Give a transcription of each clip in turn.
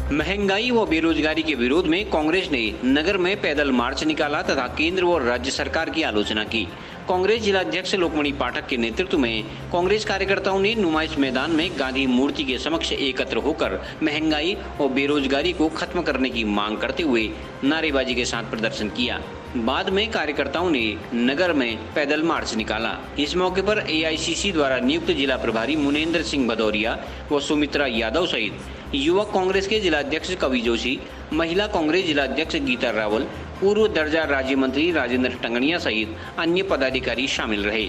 महंगाई व बेरोजगारी के विरोध में कांग्रेस ने नगर में पैदल मार्च निकाला तथा केंद्र व राज्य सरकार की आलोचना की। कांग्रेस जिलाध्यक्ष लोकमणि पाठक के नेतृत्व में कांग्रेस कार्यकर्ताओं ने नुमाइश मैदान में गांधी मूर्ति के समक्ष एकत्र होकर महंगाई और बेरोजगारी को खत्म करने की मांग करते हुए नारेबाजी के साथ प्रदर्शन किया। बाद में कार्यकर्ताओं ने नगर में पैदल मार्च निकाला। इस मौके पर एआईसीसी द्वारा नियुक्त जिला प्रभारी मुनेंद्र सिंह भदौरिया व सुमित्रा यादव सहित युवक कांग्रेस के जिलाध्यक्ष कवि जोशी, महिला कांग्रेस जिलाध्यक्ष गीता रावल, पूर्व दर्जा राज्य मंत्री राजेंद्र टंगड़िया सहित अन्य पदाधिकारी शामिल रहे।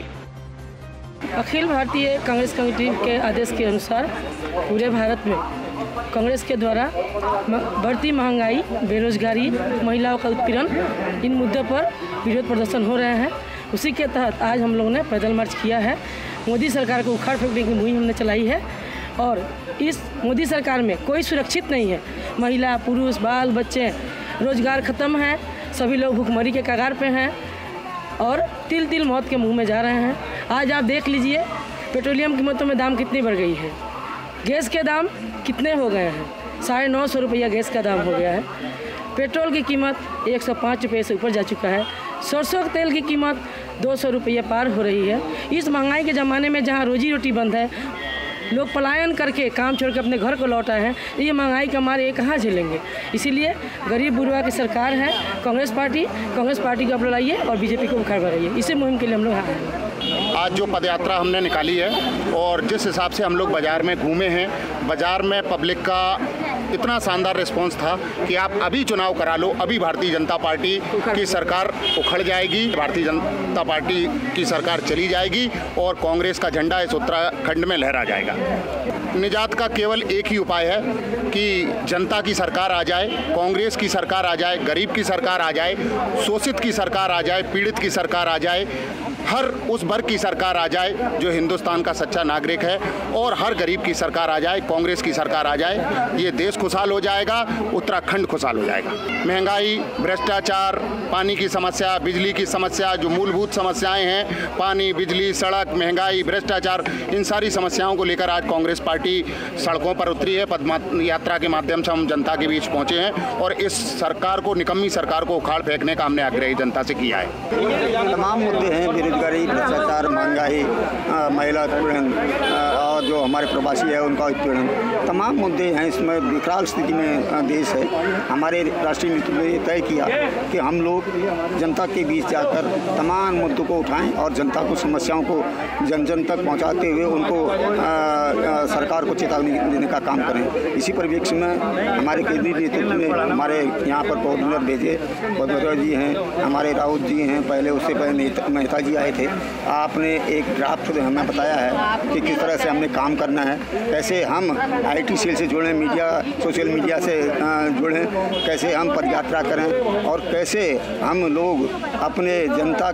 अखिल भारतीय कांग्रेस कमेटी के आदेश के अनुसार पूरे भारत में कांग्रेस के द्वारा बढ़ती महंगाई, बेरोजगारी, महिलाओं का उत्पीड़न, इन मुद्दों पर विरोध प्रदर्शन हो रहे हैं। उसी के तहत आज हम लोगों ने पैदल मार्च किया है। मोदी सरकार को उखाड़ फेंकने की मुहिम हमने चलाई है और इस मोदी सरकार में कोई सुरक्षित नहीं है। महिला, पुरुष, बाल बच्चे, रोजगार खत्म है, सभी लोग भुखमरी के कगार पे हैं और तिल तिल मौत के मुंह में जा रहे हैं। आज आप देख लीजिए पेट्रोलियम कीमतों में दाम कितनी बढ़ गई है, गैस के दाम कितने हो गए हैं, 950 रुपया गैस का दाम हो गया है। पेट्रोल की कीमत 105 रुपये से ऊपर जा चुका है। सरसों के तेल की कीमत 200 रुपये पार हो रही है। इस महंगाई के ज़माने में जहां रोजी रोटी बंद है, लोग पलायन करके काम छोड़ के अपने घर को लौट आए हैं, ये महंगाई का मारे ये कहाँ झेलेंगे। इसीलिए गरीब बुढ़वा की सरकार है कांग्रेस पार्टी को आप लड़ाइए और बीजेपी को उखाड़ भराइए। इसी मुहिम के लिए हम लोग आए हैं। आज जो पदयात्रा हमने निकाली है और जिस हिसाब से हम लोग बाज़ार में घूमे हैं, बाज़ार में पब्लिक का इतना शानदार रिस्पांस था कि आप अभी चुनाव करा लो, अभी भारतीय जनता पार्टी की सरकार उखड़ जाएगी, भारतीय जनता पार्टी की सरकार चली जाएगी और कांग्रेस का झंडा इस उत्तराखंड में लहरा जाएगा। निजात का केवल एक ही उपाय है कि जनता की सरकार आ जाए, कांग्रेस की सरकार आ जाए, गरीब की सरकार आ जाए, शोषित की सरकार आ जाए, पीड़ित की सरकार आ जाए, हर उस वर्ग की सरकार आ जाए जो हिंदुस्तान का सच्चा नागरिक है और हर गरीब की सरकार आ जाए, कांग्रेस की सरकार आ जाए। ये देश खुशहाल हो जाएगा, उत्तराखंड खुशहाल हो जाएगा। महंगाई, भ्रष्टाचार, पानी की समस्या, बिजली की समस्या, जो मूलभूत समस्याएं हैं, पानी, बिजली, सड़क, महंगाई, भ्रष्टाचार, इन सारी समस्याओं को लेकर आज कांग्रेस पार्टी सड़कों पर उतरी है। पद यात्रा के माध्यम से हम जनता के बीच पहुंचे हैं और इस सरकार को, निकम्मी सरकार को उखाड़ फेंकने का हमने आग्रह जनता से किया है। तमाम मुद्दे हैं, बेरोजगारी, भ्रष्टाचार, महंगाई, महिला उत्पीड़न और जो हमारे प्रवासी है उनका उत्पीड़न, तमाम मुद्दे हैं। इसमें विकराल स्थिति में देश है। हमारे राष्ट्रीय नेतृत्व ने तय किया कि हम लोग जनता के बीच जाकर तमाम मुद्दों को उठाएं और जनता को, समस्याओं को जन जन तक पहुंचाते हुए उनको सरकार को चेतावनी देने का काम करें। इसी परिप्रेक्ष्य में हमारे केंद्रीय नेतृत्व ने हमारे यहाँ पर कोऑर्डिनेटर भेजे, भदौरिया जी हैं, हमारे राउत जी हैं, पहले उससे पहले मेहता जी आए थे। आपने एक ड्राफ्ट हमें बताया है कि किस तरह से हमने काम करना है, कैसे हम IT सेल से जुड़ें, मीडिया, सोशल मीडिया से जुड़ें, कैसे हम पदयात्रा करें और कैसे हम लोग अपने जनता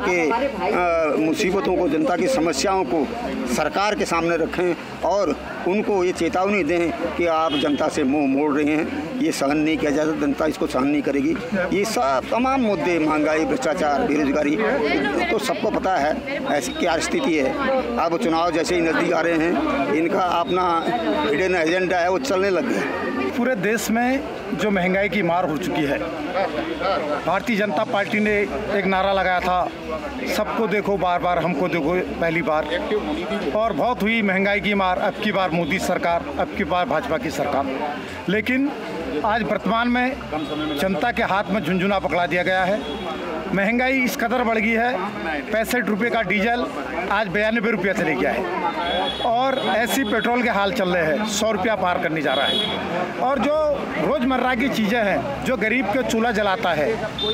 के मुसीबतों को, जनता की समस्याओं को सरकार के सामने रखें और उनको ये चेतावनी दें कि आप जनता से मुंह मोड़ रहे हैं, ये सहन नहीं किया जाता, जनता इसको सहन नहीं करेगी। ये सब तमाम मुद्दे, महंगाई, भ्रष्टाचार, बेरोजगारी, तो सबको पता है ऐसी क्या स्थिति है। अब चुनाव जैसे ही नज़दीक आ रहे हैं, इनका अपना हिडन एजेंडा है वो चलने लग गया। पूरे देश में जो महंगाई की मार हो चुकी है, भारतीय जनता पार्टी ने एक नारा लगाया था, सबको देखो बार बार, हमको देखो पहली बार, और बहुत हुई महंगाई की मार। अब की बार मोदी सरकार, अब की बार भाजपा की सरकार। लेकिन आज वर्तमान में जनता के हाथ में झुंझुना पकड़ा दिया गया है। महंगाई इस कदर बढ़ गई है, 65 रुपये का डीजल आज 92 रुपये चले गया है और ऐसी पेट्रोल के हाल चल रहे हैं, 100 रुपया पार करने जा रहा है। और जो रोज़मर्रा की चीज़ें हैं, जो गरीब के चूल्हा जलाता है,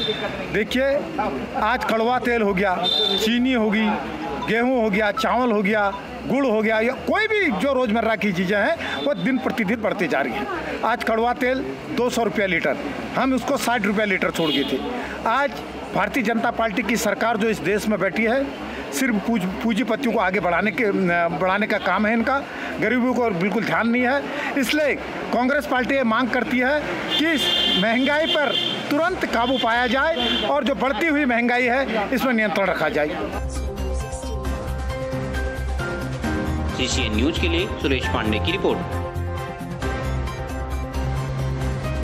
देखिए आज कड़वा तेल हो गया, चीनी होगी, गेहूँ हो गया, चावल हो गया, गुड़ हो गया, या कोई भी जो रोज़मर्रा की चीज़ें हैं वो दिन प्रतिदिन बढ़ती जा रही हैं। आज कड़वा तेल 200 रुपये लीटर, हम उसको 60 रुपये लीटर छोड़ गए थे। आज भारतीय जनता पार्टी की सरकार जो इस देश में बैठी है, सिर्फ पूंजीपतियों को आगे बढ़ाने का काम है इनका, गरीबों को बिल्कुल ध्यान नहीं है। इसलिए कांग्रेस पार्टी ये मांग करती है कि इस महंगाई पर तुरंत काबू पाया जाए और जो बढ़ती हुई महंगाई है इसमें नियंत्रण रखा जाए। CCN न्यूज के लिए सुरेश पांडे की रिपोर्ट।